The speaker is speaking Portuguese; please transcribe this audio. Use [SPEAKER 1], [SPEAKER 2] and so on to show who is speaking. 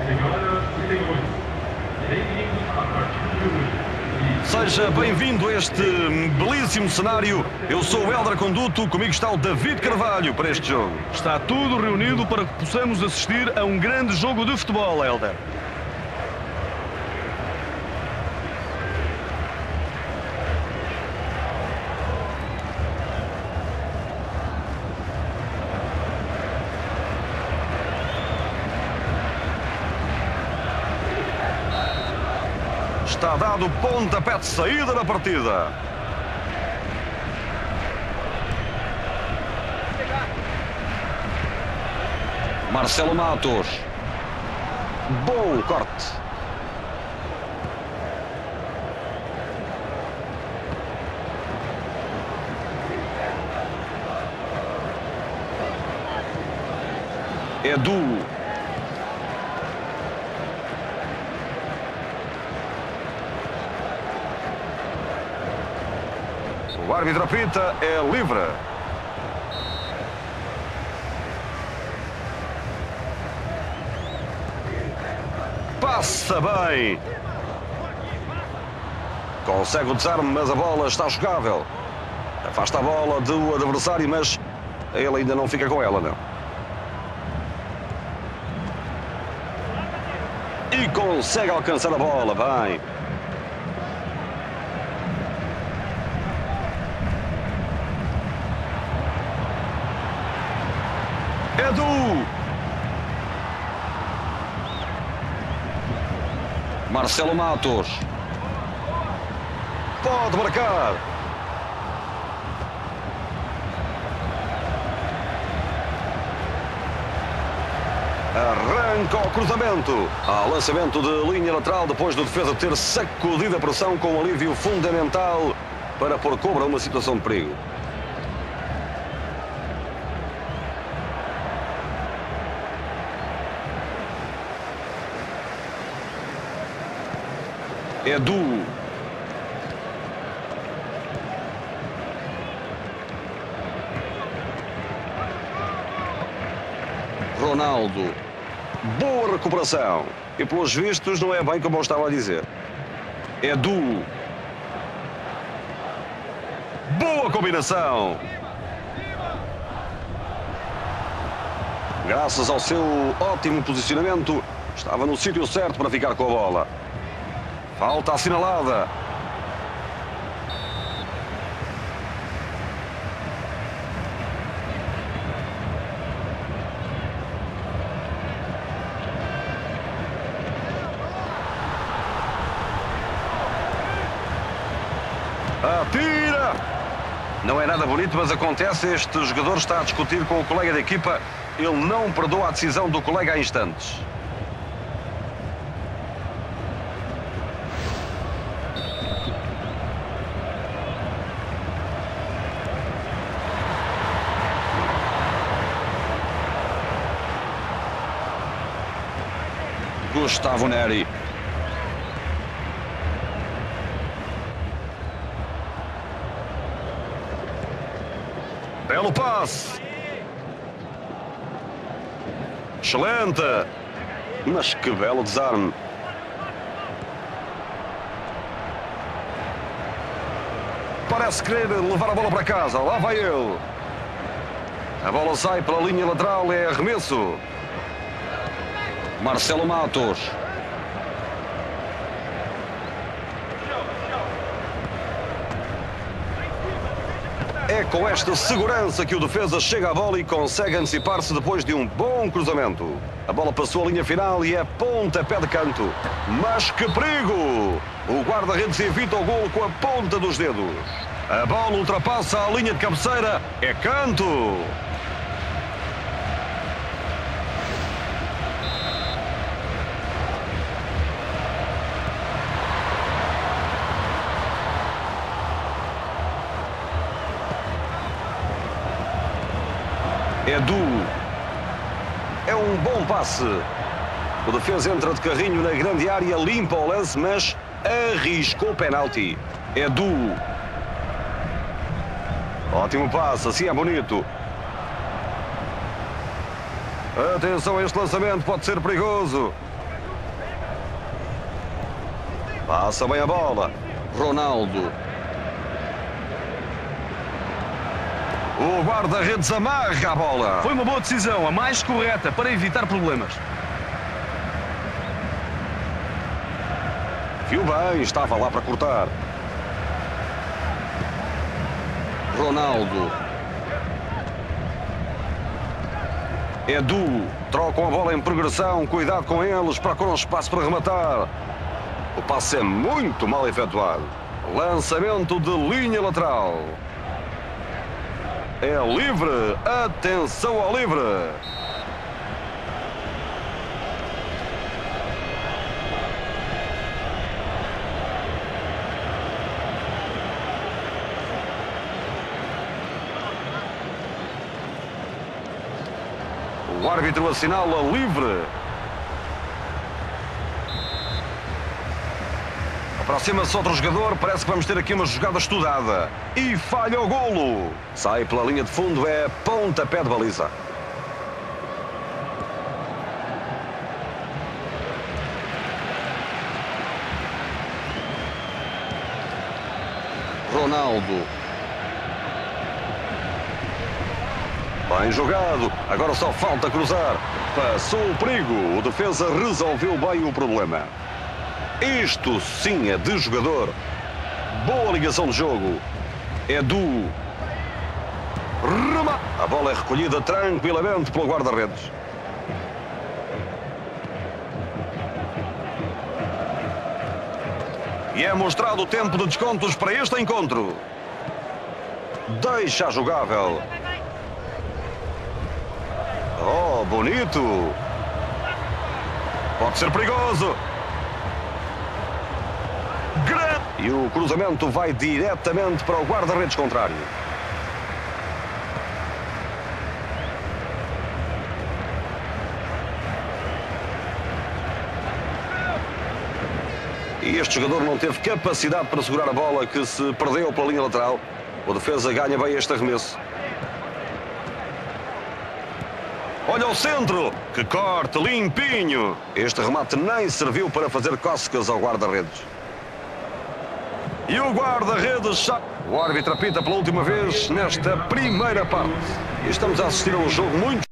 [SPEAKER 1] Seja bem-vindo a este belíssimo cenário. Eu sou o Hélder Conduto, comigo está o David Carvalho para este jogo.
[SPEAKER 2] Está tudo reunido para que possamos assistir a um grande jogo de futebol, Hélder.
[SPEAKER 1] Está dado o pontapé de saída na partida. Marcelo Matos. Bom corte. Edu. O árbitro apita, é livre. Passa bem. Consegue o desarme, mas a bola está jogável. Afasta a bola do adversário, mas ele ainda não fica com ela, não. E consegue alcançar a bola, bem. Edu. Marcelo Matos. Pode marcar. Arranca o cruzamento. Há lançamento de linha lateral depois do defesa ter sacudido a pressão com um alívio fundamental para pôr cobra uma situação de perigo. Edu. Ronaldo. Boa recuperação. E pelos vistos não é bem como eu estava a dizer. Edu. Boa combinação. Graças ao seu ótimo posicionamento, estava no sítio certo para ficar com a bola. Falta assinalada. Atira! Não é nada bonito, mas acontece. Este jogador está a discutir com o colega de equipa. Ele não perdoa a decisão do colega há instantes. Gustavo Neri. Belo passe. Excelente. Mas que belo desarme. Parece querer levar a bola para casa. Lá vai ele. A bola sai pela linha lateral. É arremesso. Marcelo Matos. É com esta segurança que o defesa chega à bola e consegue antecipar-se depois de um bom cruzamento. A bola passou a linha final e é pontapé de canto. Mas que perigo! O guarda-redes evita o golo com a ponta dos dedos. A bola ultrapassa a linha de cabeceira. É canto! Edu. É um bom passe. O defesa entra de carrinho na grande área, limpa o lance, mas arriscou o penalti. Edu. Ótimo passe, assim é bonito. Atenção a este lançamento, pode ser perigoso. Passa bem a bola. Ronaldo. O guarda-redes amarra a bola.
[SPEAKER 2] Foi uma boa decisão, a mais correta para evitar problemas.
[SPEAKER 1] Viu bem, estava lá para cortar. Ronaldo. Edu. Trocam a bola em progressão. Cuidado com eles. Procuram espaço para rematar. O passe é muito mal efetuado. Lançamento de linha lateral. É livre. Atenção ao livre. O árbitro assinala livre. Aproxima-se outro jogador. Parece que vamos ter aqui uma jogada estudada. E falha o golo. Sai pela linha de fundo. É pontapé de baliza. Ronaldo. Bem jogado. Agora só falta cruzar. Passou o perigo. O defesa resolveu bem o problema. Isto sim é de jogador. Boa ligação de jogo. Edu. A bola é recolhida tranquilamente pelo guarda-redes. E é mostrado o tempo de descontos para este encontro. Deixa jogável. Oh, bonito. Pode ser perigoso. E o cruzamento vai diretamente para o guarda-redes contrário. E este jogador não teve capacidade para segurar a bola, que se perdeu pela linha lateral. O defesa ganha bem este arremesso. Olha o centro. Que corte limpinho. Este remate nem serviu para fazer cócegas ao guarda-redes. E o guarda-redes... O árbitro apita pela última vez nesta primeira parte. E estamos a assistir a um jogo muito...